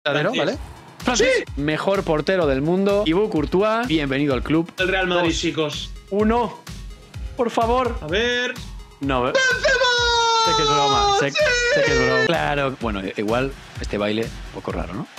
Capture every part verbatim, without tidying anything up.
verdadero, ¿vale? Francis, sí. Mejor portero del mundo. Thibaut Courtois, bienvenido al club. El Real Madrid, Dos, chicos. Uno, por favor. A ver. No, ¡Benzema! Sé que es broma. Sé, ¡Sí! sé que es broma. Claro. Bueno, igual este baile un poco raro, ¿no?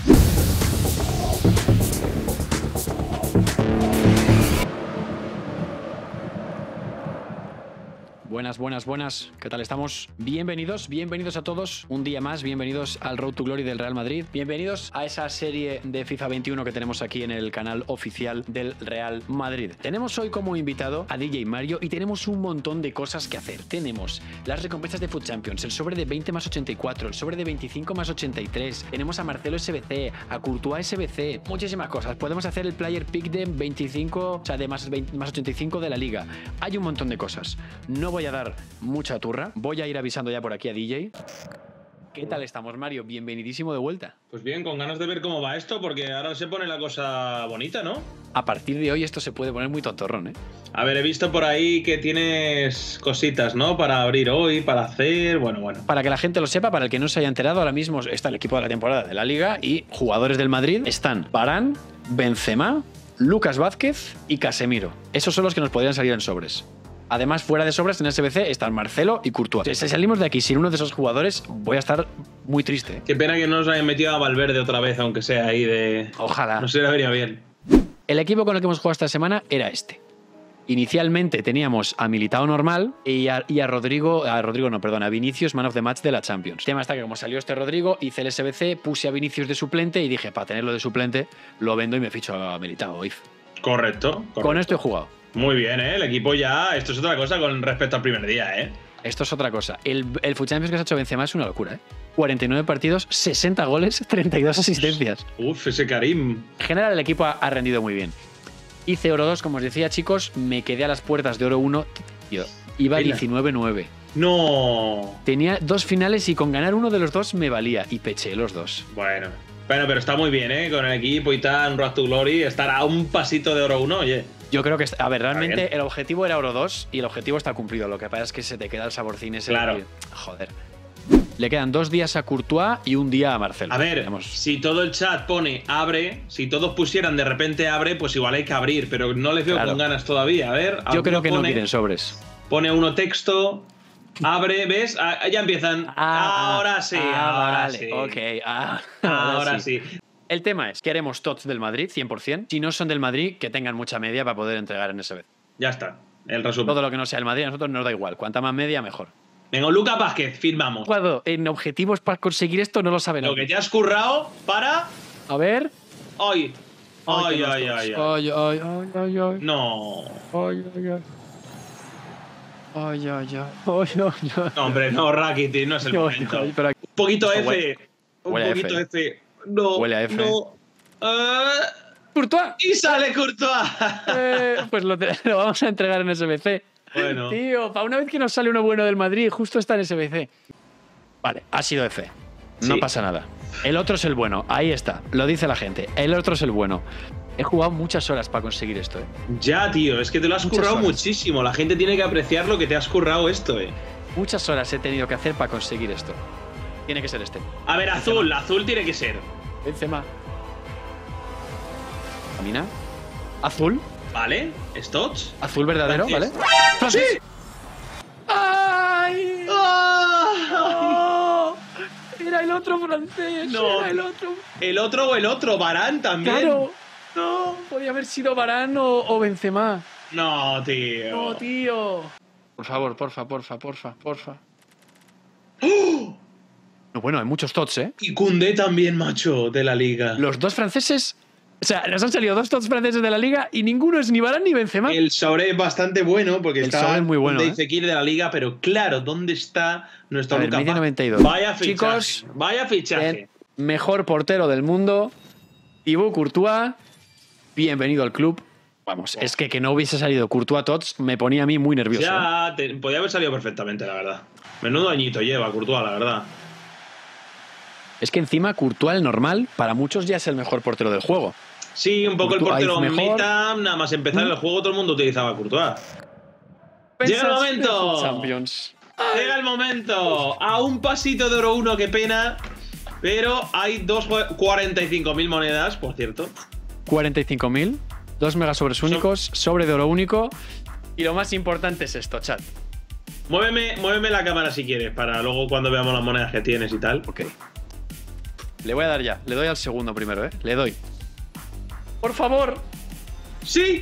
Buenas, buenas, buenas. ¿Qué tal estamos? Bienvenidos, bienvenidos a todos. Un día más, bienvenidos al Road to Glory del Real Madrid. Bienvenidos a esa serie de FIFA veintiuno que tenemos aquí en el canal oficial del Real Madrid. Tenemos hoy como invitado a D J Mario y tenemos un montón de cosas que hacer. Tenemos las recompensas de Foot Champions, el sobre de veinte más ochenta y cuatro, el sobre de veinticinco más ochenta y tres. Tenemos a Marcelo S B C, a Courtois S B C, muchísimas cosas. Podemos hacer el Player Pick de veinticinco, o sea, de más, veinte, más ochenta y cinco de la liga. Hay un montón de cosas. No voy a dar mucha turra. Voy a ir avisando ya por aquí a D J. ¿Qué tal estamos, Mario? Bienvenidísimo de vuelta. Pues bien, con ganas de ver cómo va esto, porque ahora se pone la cosa bonita, ¿no? A partir de hoy esto se puede poner muy tontorrón, ¿eh? A ver, he visto por ahí que tienes cositas, ¿no? Para abrir hoy, para hacer... Bueno, bueno. Para que la gente lo sepa, para el que no se haya enterado, ahora mismo está el equipo de la temporada de la Liga y jugadores del Madrid están Varane, Benzema, Lucas Vázquez y Casemiro. Esos son los que nos podrían salir en sobres. Además, fuera de sobras en S B C están Marcelo y Courtois. Si salimos de aquí sin uno de esos jugadores, voy a estar muy triste. Qué pena que no nos hayan metido a Valverde otra vez, aunque sea ahí de... Ojalá. No se le vería bien. El equipo con el que hemos jugado esta semana era este. Inicialmente teníamos a Militao normal y a, y a Rodrigo, a Rodrigo no, perdón, a Vinicius Man of the Match de la Champions. El tema está que como salió este Rodrigo, hice el S B C, puse a Vinicius de suplente y dije, para tenerlo de suplente, lo vendo y me ficho a Militao. If. Correcto, correcto. Con esto he jugado. Muy bien, ¿eh? El equipo ya... Esto es otra cosa con respecto al primer día, ¿eh? Esto es otra cosa. El, el Foot Champions que se ha hecho Benzema es una locura, ¿eh? cuarenta y nueve partidos, sesenta goles, treinta y dos asistencias. Uf, ese Karim. En general, el equipo ha, ha rendido muy bien. Hice Oro dos, como os decía, chicos. Me quedé a las puertas de Oro uno. Tío, iba diecinueve nueve. No. Tenía dos finales y con ganar uno de los dos me valía. Y peché los dos. Bueno. Bueno, pero está muy bien, ¿eh? Con el equipo y tal, Road to Glory, estar a un pasito de Oro uno, oye. Yo creo que, a ver, realmente el objetivo era Oro dos y el objetivo está cumplido. Lo que pasa es que se te queda el saborcín ese. Claro. De... Joder. Le quedan dos días a Courtois y un día a Marcelo. A ver, Digamos. Si todo el chat pone abre, si todos pusieran de repente abre, pues igual hay que abrir, pero no les veo Claro. con ganas todavía. A ver, yo creo que pone, no quieren sobres. Pone uno texto, abre, ¿ves? Ah, ya empiezan. Ah, ahora sí, ah, ahora vale, sí. Ok, ah, Ahora, ahora sí. sí. El tema es que haremos tots del Madrid, cien por cien. Si no son del Madrid, que tengan mucha media para poder entregar en S B C. Ya está, el resumen. Todo lo que no sea el Madrid a nosotros nos da igual. Cuanta más media, mejor. Venga, Lucas Vázquez, firmamos. Jugado en objetivos para conseguir esto no lo saben. Lo que te has currado para... A ver. Hoy. Ay, ay, ay, ay. Ay, ay, ay, ay, ay. No. Ay, ay, ay. Ay, ay, ay. Ay, ay, ay. No, hombre, no, Rakitic, no es el Ay, momento. ay, pero aquí- Un poquito Esto F. huele- Un huele a poquito F. F. No. Huele a F. No. Ah, ¡Courtois! y sale Courtois. Eh, pues lo, te- lo vamos a entregar en S B C. Bueno. Tío, para una vez que nos sale uno bueno del Madrid, justo está en S B C. Vale, ha sido F. No Sí. pasa nada. El otro es el bueno. Ahí está. Lo dice la gente. El otro es el bueno. He jugado muchas horas para conseguir esto, ¿eh? Ya, tío, es que te lo has Muchas currado horas. muchísimo. La gente tiene que apreciar lo que te has currado esto, eh. Muchas horas he tenido que hacer para conseguir esto. Tiene que ser este. A ver, azul, azul tiene que ser. Benzema. Camina. Azul. ¿Vale? ¿Stotts? Azul verdadero, Francis. ¿vale? Francis. ¡Sí! ¡Ay! ¡Ah! ¡Oh! Era el otro francés. No. Era el otro. El otro o el otro, Varane también. Claro. No, podía haber sido Varane o, o Benzema. No, tío. No, tío. Por favor, porfa, porfa, porfa, porfa. ¡Oh! No, bueno, hay muchos tots, ¿eh? Y Koundé también, macho, de la liga. Los dos franceses... O sea, nos han salido dos tots franceses de la liga y ninguno es ni Varane ni Benzema. El sobre es bastante bueno porque El está sobre es muy bueno, Koundé ¿eh? y Fekir de la liga, pero claro, ¿dónde está nuestro A ver, Lucas media Vázquez? noventa y dos. Vaya fichaje. Chicos, vaya fichaje. Bien. Mejor portero del mundo, Thibaut Courtois, bienvenido al club. Vamos, es que que no hubiese salido Courtois Tots me ponía a mí muy nervioso. ¿eh? Ya, te- podía haber salido perfectamente, la verdad. Menudo añito lleva Courtois, la verdad. Es que encima Courtois, el normal, para muchos ya es el mejor portero del juego. Sí, un poco Courtois el portero es mejor. meta, nada más empezar el juego todo el mundo utilizaba a Courtois. ¡Llega el momento! Champions. Llega el momento. A un pasito de oro uno, qué pena. Pero hay dos cuarenta y cinco mil monedas, por cierto. cuarenta y cinco mil, dos megas sobres únicos, sobre de oro único. Y lo más importante es esto, chat. Muéveme, muéveme la cámara si quieres, para luego cuando veamos las monedas que tienes y tal. Ok. Le voy a dar ya. Le doy al segundo primero, ¿eh? Le doy. ¡Por favor! ¡Sí!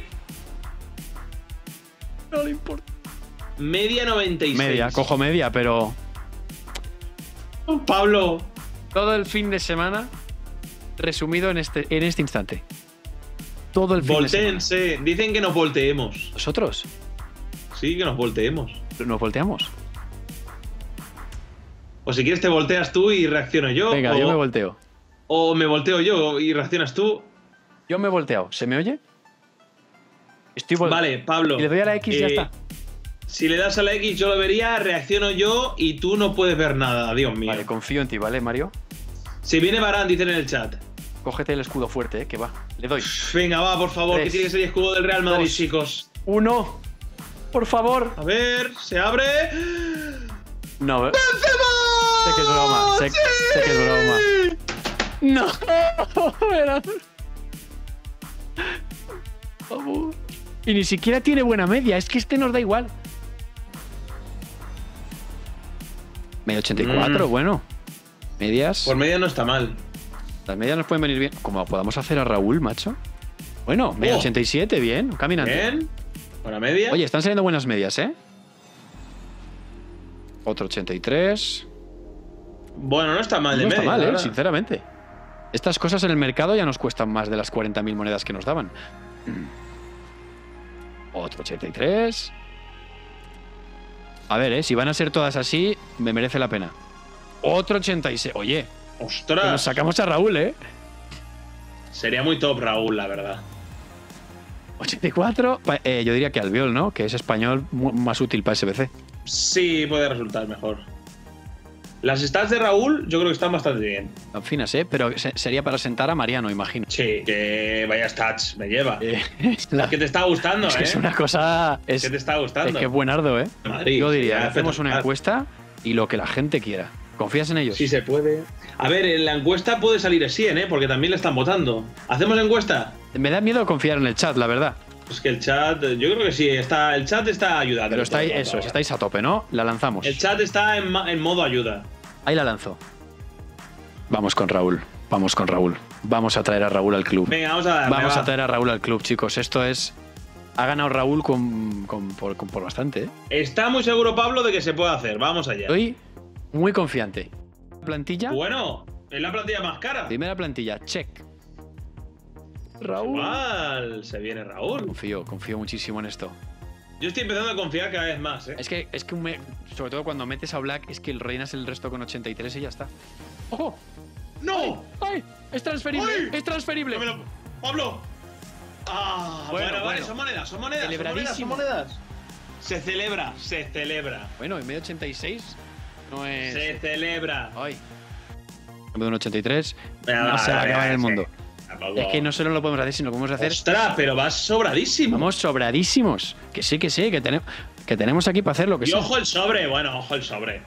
No le importa. Media noventa y seis. Media, cojo media, pero... Pablo. Todo el fin de semana resumido en este, en este instante. Todo el fin de semana. Voltéense. Dicen que nos volteemos. ¿Nosotros? Sí, que nos volteemos. ¿Nos volteamos? O si quieres te volteas tú y reacciono yo. Venga, o, yo me volteo. O me volteo yo y reaccionas tú. Yo me he volteado. ¿Se me oye? Estoy volteando. Vale, Pablo. Y le doy a la X y eh, ya está. Si le das a la X yo lo vería, reacciono yo y tú no puedes ver nada, Dios mío. Vale, confío en ti, ¿vale, Mario? Si viene Varane, dicen en el chat. Cógete el escudo fuerte, ¿eh? Que va. Le doy. Venga, va, por favor, Tres, que tiene que ser el escudo del Real Madrid, dos, chicos. Uno. Por favor. A ver, se abre. No, ¡Benzema! sé que es broma. Sé, ¡Sí! sé que es broma. No. Era- Por favor. Y ni siquiera tiene buena media. Es que este nos da igual. Media ochenta y cuatro, Mm. bueno. Medias. Por media no está mal. Las medias nos pueden venir bien. Como podamos hacer a Raúl, macho. Bueno, media Oh. ochenta y siete, bien. Caminante. Bien. Buena media. Oye, están saliendo buenas medias, ¿eh? Otro ochenta y tres. Bueno, no está mal de No media. está mal, la ¿eh? verdad. Sinceramente. Estas cosas en el mercado ya nos cuestan más de las cuarenta mil monedas que nos daban. Otro ochenta y tres. A ver, ¿eh? Si van a ser todas así, me merece la pena. Otro ochenta y seis. Oye, que nos Ostras. sacamos a Raúl, ¿eh? Sería muy top Raúl, la verdad. ochenta y cuatro. Pa- eh, yo diría que Albiol, ¿no? Que es español mu- más útil para S B C. Sí, puede resultar mejor. Las stats de Raúl yo creo que están bastante bien. Tan finas, ¿eh? Pero se- sería para sentar a Mariano, imagino. Sí, que vaya stats me lleva. Eh, es, la- Que te está gustando, es ¿eh? que es una cosa. Es, Que te está gustando. es que es buenardo, ¿eh? Madrid, Yo diría, sí, hacemos una espectacular. encuesta y lo que la gente quiera. ¿Confías en ellos? Sí se puede. A ver, en la encuesta puede salir así, ¿eh? Porque también le están votando. ¿Hacemos la encuesta? Me da miedo confiar en el chat, la verdad. Pues que el chat, yo creo que sí, está, el chat está ayudando. Pero estáis, eso, estáis a tope, ¿no? La lanzamos. El chat está en, ma- en modo ayuda. Ahí la lanzo. Vamos con Raúl. Vamos con Raúl. Vamos a traer a Raúl al club. Venga, vamos a darle. Vamos va. a traer a Raúl al club, chicos. Esto es. Ha ganado Raúl con, con- por, con- por bastante, ¿eh? Está muy seguro Pablo de que se puede hacer. Vamos allá. Estoy muy confiante. Plantilla. Bueno, es la plantilla más cara. Primera plantilla, check. Raúl. Igual, se viene Raúl. Confío, confío muchísimo en esto. Yo estoy empezando a confiar cada vez más, ¿eh? Es que, es que me- sobre todo cuando metes a Black, es que el rellenas el resto con ochenta y tres y ya está. ¡Ojo! ¡No! ¡Ay! ¡Es transferible! ¡Ay! ¡Es transferible! No me lo- ¡Pablo! Ah, Bueno, bueno, vale, bueno. son monedas, son monedas, son monedas, son Celebradísimo. monedas. Se celebra, se celebra. Bueno, en medio ochenta y seis no es. Se celebra. ¡Ay! En vez de un ochenta y tres, Venga, no va, se va a venga, acabar el sí. mundo. Tampoco- Es que no solo lo podemos hacer, sino lo podemos hacer. Ostras, pero vas sobradísimo. Vamos sobradísimos. Que sí, que sí, que, tenemos que tenemos aquí para hacer lo que Y sea. ojo el sobre, bueno, ojo el sobre.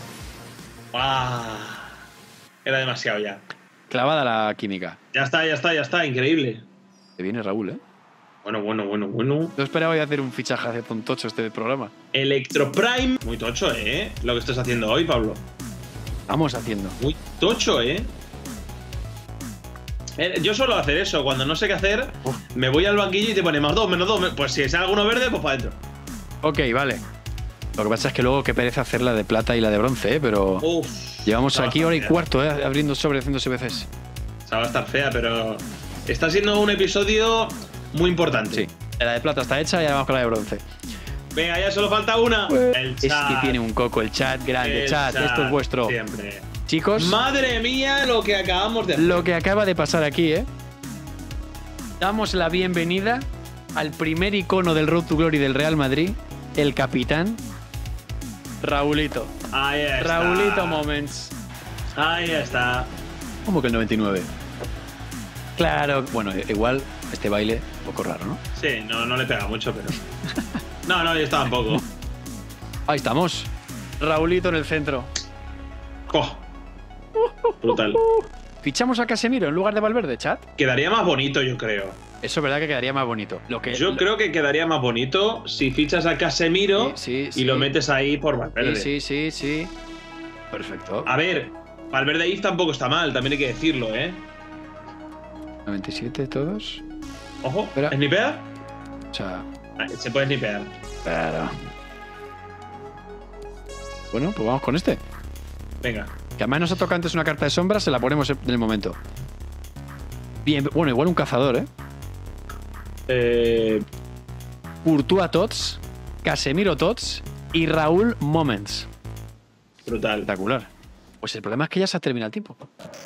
Ah, era demasiado ya. Clavada la química. Ya está, ya está, ya está, increíble. Que viene Raúl, ¿eh? Bueno, bueno, bueno, bueno. Yo esperaba hoy hacer un fichaje hace tontocho este programa. Electro Prime. Muy tocho, ¿eh? Lo que estás haciendo hoy, Pablo. Vamos haciendo. Muy tocho, ¿eh? Eh, Yo suelo hacer eso, cuando no sé qué hacer, Uf. me voy al banquillo y te pone más dos, menos dos. Pues si es alguno verde, pues para adentro. Ok, vale. Lo que pasa es que luego qué pereza hacer la de plata y la de bronce, ¿eh? Pero Uf. llevamos esa va a aquí estar hora y fea. cuarto, ¿eh? Abriendo sobre, haciéndose veces. Esa va a estar fea, pero está siendo un episodio muy importante. Sí. La de plata está hecha y ahora vamos con la de bronce. Venga, ya solo falta una. El Es chat. que tiene un coco el chat grande. El Chat, esto es vuestro. Siempre. Chicos, Madre mía, lo que acabamos de hacer. lo que acaba de pasar aquí, ¿eh? Damos la bienvenida al primer icono del Road to Glory del Real Madrid, el capitán Raulito. Ahí está. Raulito Moments. Ahí está. ¿Cómo que el noventa y nueve? Claro, bueno, igual este baile un poco raro, ¿no? Sí, no, no le pega mucho, pero. No, no, yo estaba un poco. Ahí estamos. Raulito en el centro. Oh. Brutal. ¿Fichamos a Casemiro en lugar de Valverde, chat? Quedaría más bonito, yo creo. Eso es verdad que quedaría más bonito. Lo que, yo creo que quedaría más bonito si fichas a Casemiro sí, sí, y sí. lo metes ahí por Valverde. Sí, sí, sí, sí. Perfecto. A ver, Valverde ahí tampoco está mal, también hay que decirlo, ¿eh? noventa y siete todos. Ojo, Espera. ¿snipear? O sea, Ah, se puede snipear. claro. Bueno, pues vamos con este. Venga. Que además nos ha tocado antes una carta de sombra, se la ponemos en el momento. Bien, bueno, igual un cazador, ¿eh? Eh, Courtois Tots, Casemiro Tots y Raúl Moments. brutal. Espectacular. Pues el problema es que ya se ha terminado el tiempo.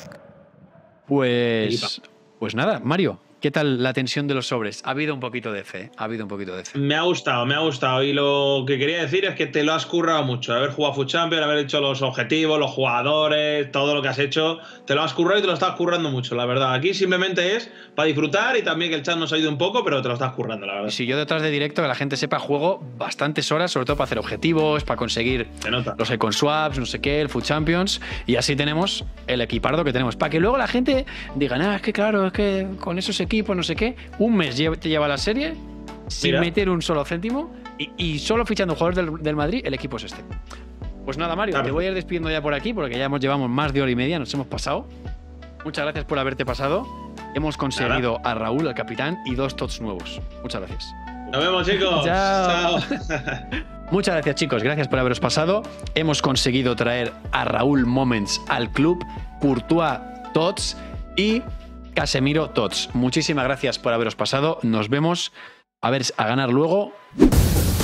Pues. Pues nada, Mario, ¿qué tal la tensión de los sobres? Ha habido un poquito de fe, ha habido un poquito de fe. Me ha gustado, me ha gustado. Y lo que quería decir es que te lo has currado mucho. Haber jugado Foot Champions, haber hecho los objetivos, los jugadores, todo lo que has hecho. Te lo has currado y te lo estás currando mucho, la verdad. Aquí simplemente es para disfrutar y también que el chat nos ayude un poco, pero te lo estás currando, la verdad. Y si yo detrás de directo, que la gente sepa, juego bastantes horas, sobre todo para hacer objetivos, para conseguir Se nota. los Icon Swaps, no sé qué, el Food Champions. Y así tenemos el equipardo que tenemos. Para que luego la gente diga, ah, es que claro, es que con esos equipos, no sé qué, un mes lle- te lleva la serie sin Mira. meter un solo céntimo y, y solo fichando jugadores del, del Madrid, el equipo es este. Pues nada, Mario, Claro. te voy a ir despidiendo ya por aquí porque ya hemos llevamos más de hora y media, nos hemos pasado. Muchas gracias por haberte pasado. Hemos conseguido a Raúl, al capitán, y dos tots nuevos. Muchas gracias. Nos vemos, chicos. Chao. Chao. Muchas gracias, chicos. Gracias por haberos pasado. Hemos conseguido traer a Raúl Moments al club, Courtois Tots y Casemiro Tots. Muchísimas gracias por haberos pasado. Nos vemos a ver a ganar luego.